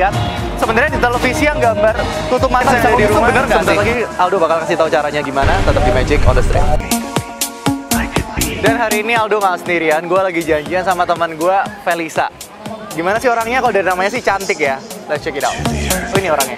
lihat sebenarnya di televisi yang gambar tutup mata saya di rumah bener nggak sih? Lagi Aldo bakal kasih tahu caranya gimana, tetap di Magic on the Street. Dan hari ini Aldo nggak sendirian, gue lagi janjian sama teman gue, Felisa. Gimana sih orangnya? Kalau dari namanya sih cantik ya. Let's check it out. Oh, ini orangnya.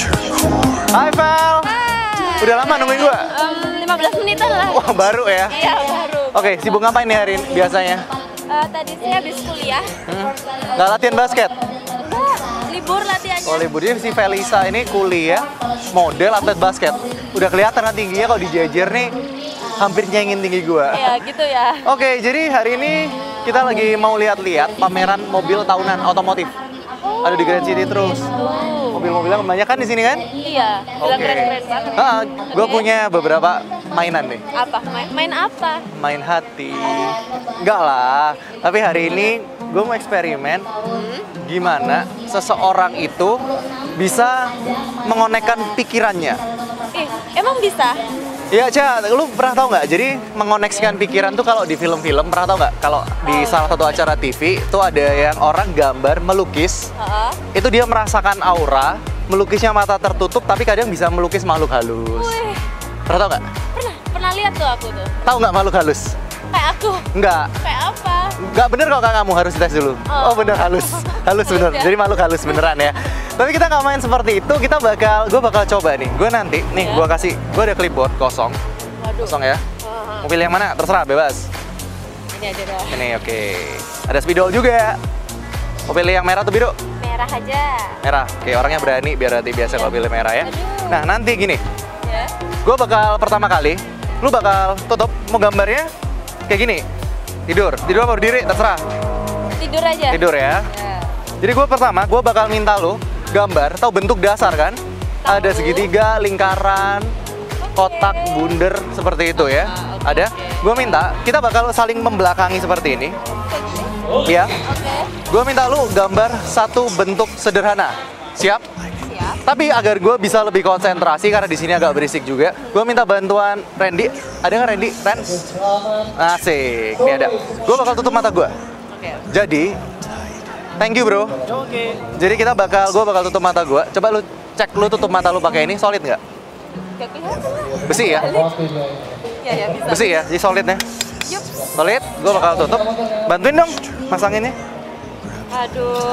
Hai Fel. Hai. Udah lama nungguin gue? 15 menitan lah. Wah baru ya? Iya baru. Oke, sibuk ngapain nih hari ini biasanya? Tadi sih habis kuliah. Nggak latihan basket? Enggak, libur latihannya. Oh libur, jadi si Felisa ini kuliah model atlet basket. Udah kelihatan kan tingginya kalau dijajar nih hampir nyengin tinggi gua. Iya gitu ya. Oke, jadi hari ini kita lagi mau lihat-lihat pameran mobil tahunan otomotif. Ada di Grand City terus. Mobil-mobilnya kebanyakan di sini kan? Iya, bilang keren-keren banget. Gue punya beberapa mainan nih. Apa? Main apa? Main hati. Enggak lah. Tapi hari ini gue mau eksperimen gimana seseorang itu bisa mengonekkan pikirannya. Emang bisa? Iya, Ca, lu pernah tahu nggak? Jadi mengoneksikan pikiran tuh kalau di film-film, pernah tahu nggak? Kalau di salah satu acara TV, tuh ada yang orang gambar melukis, itu dia merasakan aura, melukisnya mata tertutup, tapi kadang bisa melukis makhluk halus. Wih. Pernah tahu nggak? Pernah lihat tuh aku tuh. Tahu nggak makhluk halus? Kayak aku. Enggak. Kayak apa? Nggak bener kalau kamu harus dites dulu. Oh bener halus, halus bener. Jadi makhluk halus beneran ya. Tapi kita nggak main seperti itu. Gue bakal coba nih. Gue nanti nih gue ada clipboard kosong. Waduh. Kosong ya. Mau pilih yang mana? Terserah, bebas. Ini aja deh. Ini oke. Ada spidol juga. Mau pilih yang merah atau biru? Merah aja. Merah. Oke, orangnya berani biar nanti biasa kalau pilih merah ya. Aduh. Nah nanti gini. Ya. Gue bakal pertama kali. Lu bakal tutup. Mau gambarnya kayak gini. Tidur apa berdiri? Terserah. Tidur aja. Tidur ya. Jadi gue bakal minta lu gambar, tahu bentuk dasar kan? Ada segitiga, lingkaran, kotak, bundar seperti itu ya. Ada. Gue minta kita bakal saling membelakangi seperti ini. Ya. Gue minta lu gambar satu bentuk sederhana. Siap? Siap. Tapi agar gue bisa lebih konsentrasi karena di sini agak berisik juga, gue minta bantuan Randy. Ada nggak Randy? Ren? Asik. Ini ada. Gue bakal tutup mata gue. Jadi, thank you bro. Jadi gue bakal tutup mata gue. Coba lu cek lu tutup mata lu pakai ini solid nggak? Gak kelihatan lah. Besi ya? Ya bisa. Besi ya? Jadi solidnya? Yup. Solid. Gue bakal tutup. Bantuin dong masanginnya. Aduh.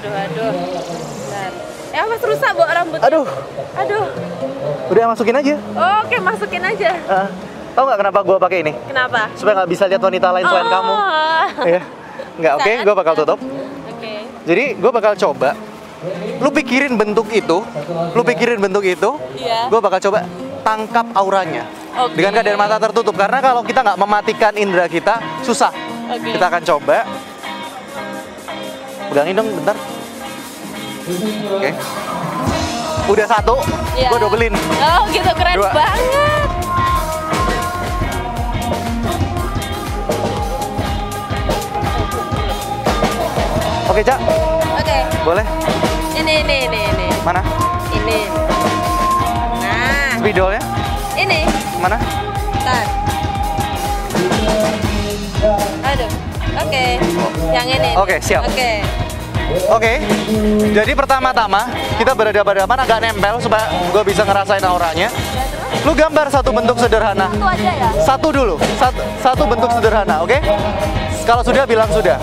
Bentar. Mas rusak bawa rambut. Aduh. Udah masukin aja. Oke, masukin aja. Tahu nggak kenapa gue pakai ini? Kenapa? Supaya nggak bisa lihat wanita lain selain kamu. Ya. Nggak, oke. Gue bakal tutup. Oke. Jadi gue bakal coba. Lu pikirin bentuk itu. Iya. Gue bakal coba tangkap auranya. Oke. Dengan keadaan mata tertutup. Karena kalau kita nggak mematikan indera kita, susah. Oke. Kita akan coba. Pegangin dong bentar. Oke. Udah satu. Iya. Gue dobelin. Oh gitu, keren Dua. banget. Oke, Cak. Oke. Boleh? Ini. Mana? Ini. Nah, Spidolnya? ini. Mana? Bentar. Aduh. Oke. Yang ini. Oke, siap. Oke. Jadi pertama-tama kita berhadapan-hadapan agak nempel supaya gue bisa ngerasain auranya. Lu gambar satu bentuk sederhana. Itu aja ya. Satu dulu, satu bentuk sederhana, oke? Kalau sudah bilang sudah.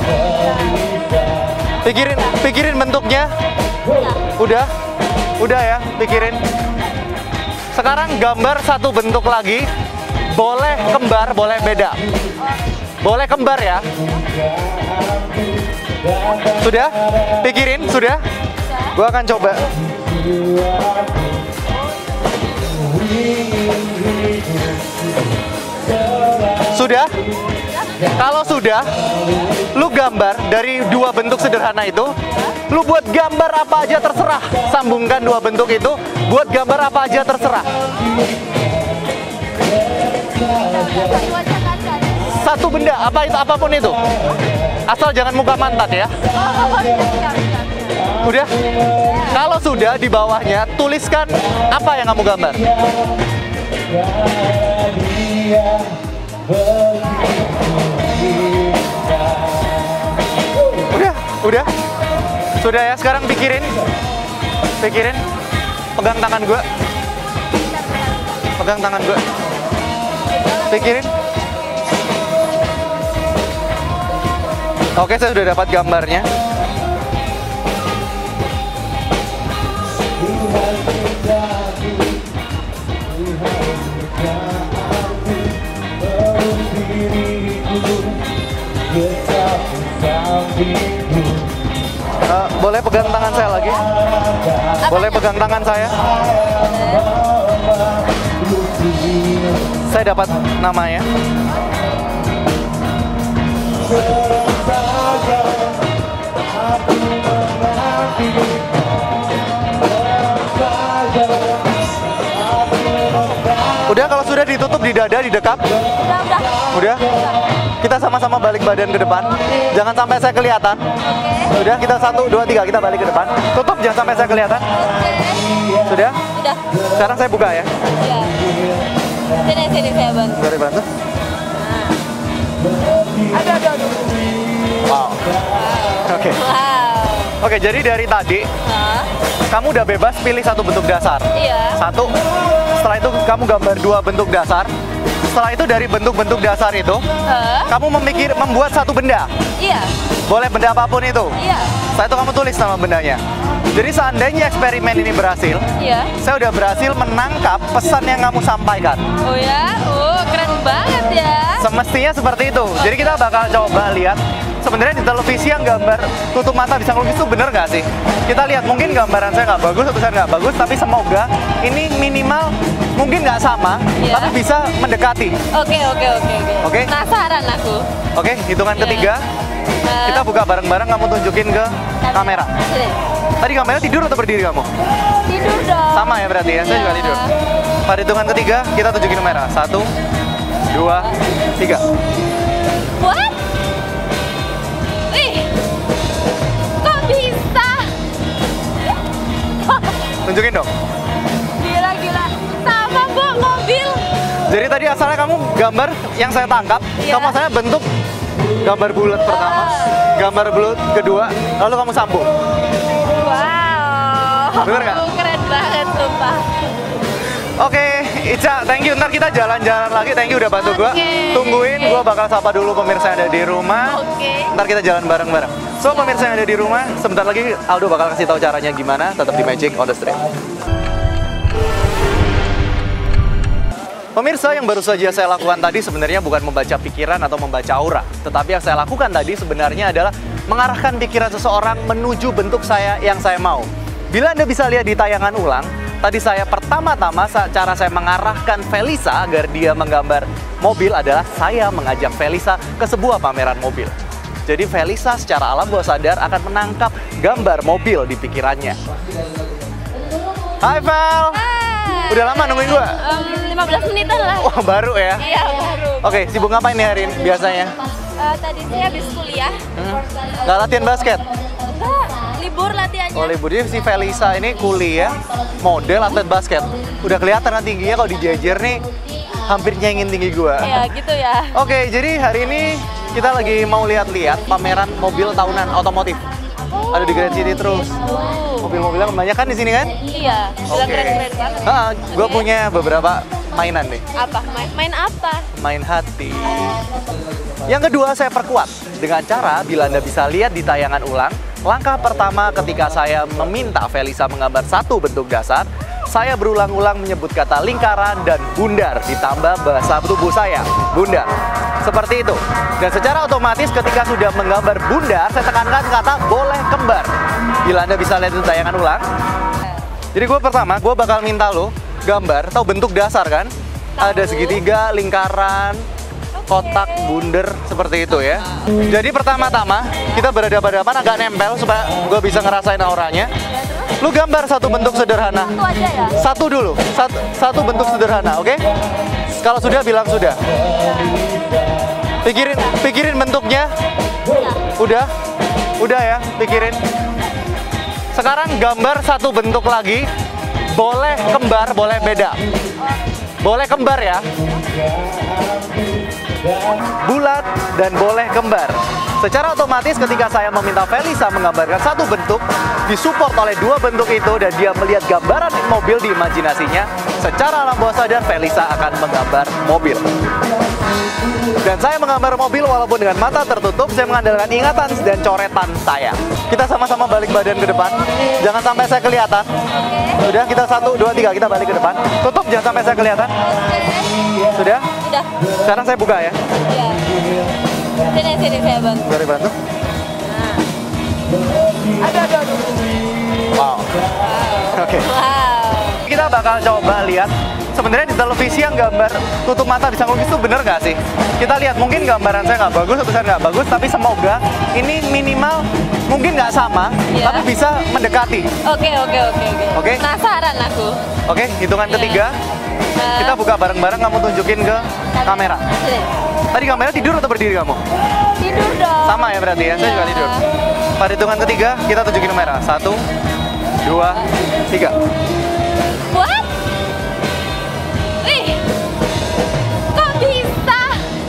Pikirin bentuknya. Udah ya, pikirin. Sekarang gambar satu bentuk lagi. Boleh kembar, boleh beda. Boleh kembar ya. Sudah? Pikirin, sudah? Gua akan coba. Sudah? Kalau sudah, lu gambar dari dua bentuk sederhana itu, lu buat gambar apa aja terserah. Sambungkan dua bentuk itu, buat gambar apa aja terserah. Satu benda, apapun itu. Asal jangan muka mantat ya. Udah? Kalau sudah, di bawahnya tuliskan apa yang kamu gambar. Udah? Sudah ya, sekarang pikirin. Pikirin. Pegang tangan gue. Pegang tangan gue. Pikirin. Oke, saya sudah dapat gambarnya. Boleh pegang tangan saya lagi? Boleh pegang tangan saya? Saya dapat namanya. Udah, kalau sudah ditutup di dada, didekap. Udah. Kita sama-sama balik badan ke depan. Jangan sampai saya kelihatan. Udah, kita 1, 2, 3, kita balik ke depan. Tutup, jangan sampai saya kelihatan. Sudah? Sudah. Sekarang saya buka ya. Iya. Sini saya bantu. Dari bantu. Aduh. Wow. Oke. Wow. Oke, jadi dari tadi Hah? kamu udah bebas pilih satu bentuk dasar. Iya. Satu. Setelah itu kamu gambar 2 bentuk dasar. Setelah itu dari bentuk-bentuk dasar itu, kamu membuat satu benda. Iya. Boleh benda apapun itu. Iya. Setelah itu kamu tulis nama bendanya. Jadi seandainya eksperimen ini berhasil, Iya. saya udah berhasil menangkap pesan yang kamu sampaikan. Oh ya? Oh, keren banget ya. Semestinya seperti itu. Jadi kita bakal coba lihat sebenarnya di televisi yang gambar tutup mata bisa ngelukis itu bener nggak sih? Kita lihat, mungkin gambaran saya nggak bagus atau saya nggak bagus, tapi semoga ini minimal mungkin nggak sama, Iya. tapi bisa mendekati. Oke. Oke? Penasaran aku. Oke, hitungan Iya. ketiga, kita buka bareng-bareng, kamu tunjukin ke kamera. Sini. Tadi kamera tidur atau berdiri kamu? Tidur dong. Sama ya berarti ya, saya juga Iya. tidur. Pada hitungan ketiga, kita tunjukin kamera. 1, 2, 3. What? Ih, kok bisa? Tunjukin dong. Gila. Sama Bu, mobil. Jadi tadi asalnya kamu gambar yang saya tangkap, Iya. kamu asalnya bentuk gambar bulat pertama, gambar bulat kedua, lalu kamu sambung. Wow. Bener nggak? Keren banget, sumpah. Oke, Ica, thank you. Ntar kita jalan-jalan lagi. Thank you udah bantu gua. Oke. Tungguin, gua bakal sapa dulu pemirsa yang ada di rumah. Oke. Ntar kita jalan bareng-bareng. So, pemirsa yang ada di rumah, sebentar lagi Aldo bakal kasih tahu caranya gimana. Tetap di Magic on the Street. Pemirsa, yang baru saja saya lakukan tadi sebenarnya bukan membaca pikiran atau membaca aura. Tetapi yang saya lakukan tadi sebenarnya adalah mengarahkan pikiran seseorang menuju bentuk saya yang saya mau. Bila Anda bisa lihat di tayangan ulang, tadi saya pertama-tama cara saya mengarahkan Felisa agar dia menggambar mobil adalah saya mengajak Felisa ke sebuah pameran mobil. Jadi Felisa secara alam bawah sadar akan menangkap gambar mobil di pikirannya. Hai Fel! Udah lama nungguin gua? 15 menitan lah. Wah, baru ya? Iya, baru. Oke, sibuk ngapain nih hari ini biasanya? Tadi saya habis kuliah. Nggak latihan basket? Enggak, libur latihannya. Oh, libur. Jadi si Felisa ini kuliah model atlet basket. Udah kelihatan kan tingginya, kalau dijajar nih hampir nyenggin tinggi gua. Iya, gitu ya. Oke, jadi hari ini kita lagi mau lihat-lihat pameran mobil tahunan otomotif. Ada di Grand City terus. Mobil-mobilnya kebanyakan di sini kan? Iya, bilang keren-keren banget. Gue punya beberapa mainan nih. Apa? Main apa? Main hati. Yang kedua, saya perkuat dengan cara bila Anda bisa lihat di tayangan ulang, langkah pertama ketika saya meminta Felisa menggambar satu bentuk dasar, saya berulang-ulang menyebut kata lingkaran dan bundar ditambah bahasa tubuh saya, bundar. Seperti itu. Dan secara otomatis ketika sudah menggambar bundar, saya tekankan kata boleh kembar. Bila Anda bisa lihat di tayangan ulang. Jadi gue bakal minta lo gambar, tahu bentuk dasar kan? Ada segitiga, lingkaran, kotak, bundar, seperti itu ya. Jadi pertama-tama kita berhadapan-hadapan agak nempel supaya gue bisa ngerasain auranya. Lu gambar satu bentuk sederhana. Itu aja ya? Satu dulu, satu bentuk sederhana, oke? Kalau sudah bilang sudah. Pikirin bentuknya. Udah ya, pikirin. Sekarang gambar satu bentuk lagi. Boleh kembar, boleh beda. Boleh kembar ya. Bulat dan boleh kembar. Secara otomatis ketika saya meminta Felisa menggambarkan satu bentuk, disupport oleh dua bentuk itu dan dia melihat gambaran mobil di imajinasinya, secara alam bawah sadar Felisa akan menggambar mobil. Dan saya menggambar mobil walaupun dengan mata tertutup, saya mengandalkan ingatan dan coretan saya. Kita sama-sama balik badan ke depan. Jangan sampai saya kelihatan. Sudah, kita 1, 2, 3, kita balik ke depan. Tutup, jangan sampai saya kelihatan. Sudah? Udah. Sekarang saya buka ya. Iya. Sini saya bantu. Dari bantu. Aduh. Wow. Oke. Wow. Kita bakal coba lihat sebenarnya di televisi yang gambar tutup mata bisa ngelukis itu bener nggak sih? Kita lihat, mungkin gambaran saya nggak bagus atau saya nggak bagus, tapi semoga ini minimal mungkin nggak sama, Iya. tapi bisa mendekati. Oke. Oke. Penasaran aku. Oke, hitungan Iya. ketiga, kita buka bareng-bareng, kamu tunjukin ke kamera. Sini. Tadi kamera tidur atau berdiri kamu? Tidur dong. Sama ya berarti ya, saya juga Iya. tidur. Pada hitungan ketiga, kita tunjukin kamera. 1, 2, 3. What? Ih, kok bisa?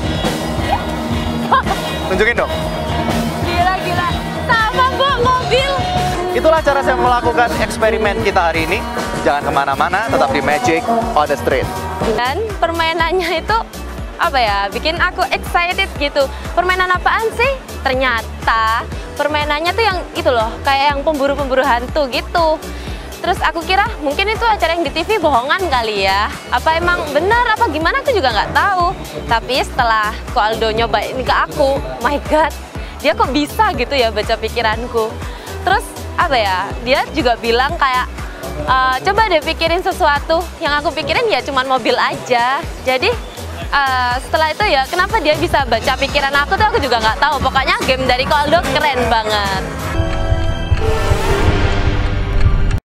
Tunjukin dong. Gila. Sama Bu, mobil. Itulah cara saya melakukan eksperimen kita hari ini. Jangan kemana-mana, tetap di Magic on the Street. Dan permainannya itu apa ya, bikin aku excited gitu. Permainan apaan sih? Ternyata permainannya tuh yang itu loh, kayak yang pemburu-pemburu hantu gitu. Terus aku kira mungkin itu acara yang di TV bohongan kali ya. Apa emang benar apa gimana aku juga nggak tahu. Tapi setelah Ko Aldo nyobain ke aku, my God, dia kok bisa gitu ya baca pikiranku. Terus apa ya, dia juga bilang kayak coba deh pikirin sesuatu. Yang aku pikirin ya cuman mobil aja. Jadi setelah itu ya kenapa dia bisa baca pikiran aku tuh aku juga nggak tahu. Pokoknya game dari Ko Aldo keren banget.